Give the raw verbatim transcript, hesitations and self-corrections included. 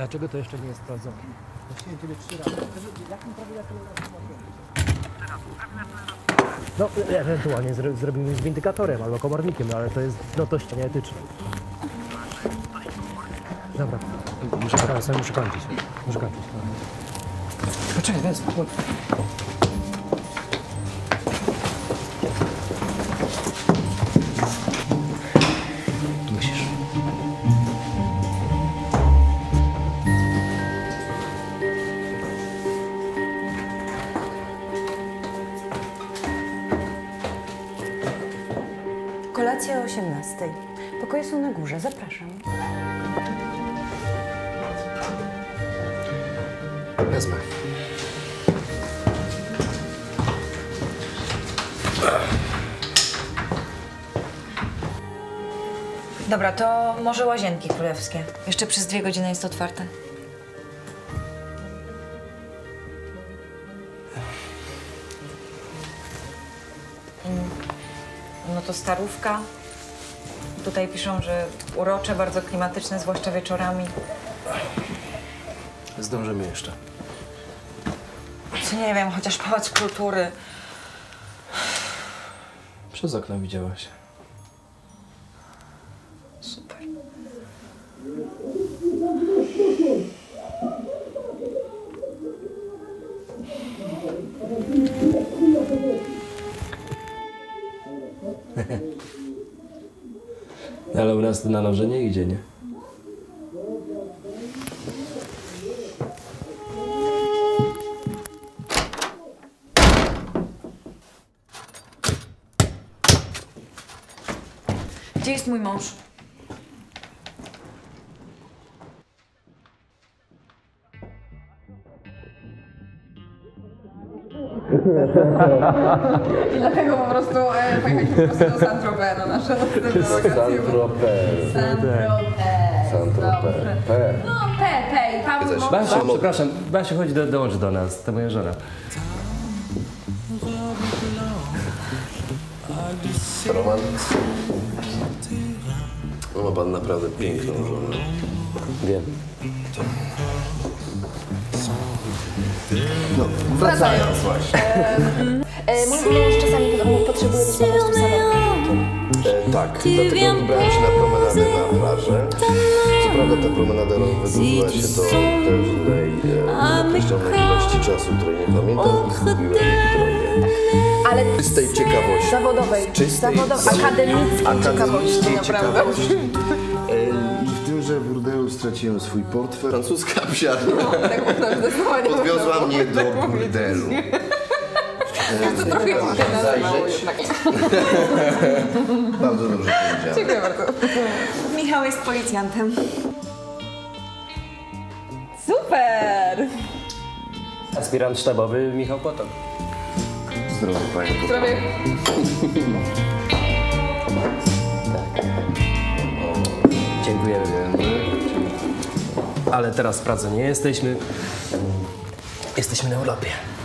Dlaczego to jeszcze nie jest sprawdzone? Prosiłem ciebie trzy razy. Jakim prawie ja No, ewentualnie zro zrobimy z windykatorem albo komornikiem, no, ale to jest no, dość nieetyczne. Dobra, muszę, sobie muszę kończyć. Muszę kończyć. Poczekaj, wezmę. Musisz. Kolacja o osiemnastej. Pokoje są na górze. Zapraszam. Wezmę. Dobra, to może Łazienki Królewskie. Jeszcze przez dwie godziny jest otwarte. No to Starówka. Tutaj piszą, że urocze, bardzo klimatyczne, zwłaszcza wieczorami. Zdążymy jeszcze. Co nie wiem, chociaż Pałac Kultury. Przez okno widziałaś. Super. Ale u nas to na noże nie idzie, nie? Gdzie jest mój mąż? I dlatego po prostu e, pojechaliśmy po prostu do Saint-Tropez na nasze następne wakacje. Saint-Tropez. Saint-Tropez. Saint-Tropez. P. No, P, P i Paweł Jesteś- mo- Basiu, przepraszam, Basiu, chodź, do, dołącz do nas, to moja żona. Roman? No ma pan naprawdę piękną żonę. Wiem. No, wracając właśnie. E, mój mąż czasami potrzebuje być po prostu samotnym. E, tak, dlatego wybrałem się na promenadę na plażę. Co prawda ta promenada wydłużyła się do pewnej e, określonej ilości czasu, której nie pamiętam i zgubiłem drogę. Ale Z tej ciekawości. zawodowej, Czystej, zawodowej, akademickiej ciekawości, akademickiej naprawdę. ciekawości. E, I w tymże burdelu straciłem swój portfel. Francuska psiarnia Tak można zdecydowanie podwiozła mnie do burdelu. To trochę się nazywało jednak. Bardzo dobrze powiedziałem. Dziękuję bardzo. Michał jest policjantem. Super! Aspirant sztabowy Michał Potok. Zdrowie panie. Zdrowie. Dziękujemy. Ale teraz w Pradze nie jesteśmy. Jesteśmy na urlopie.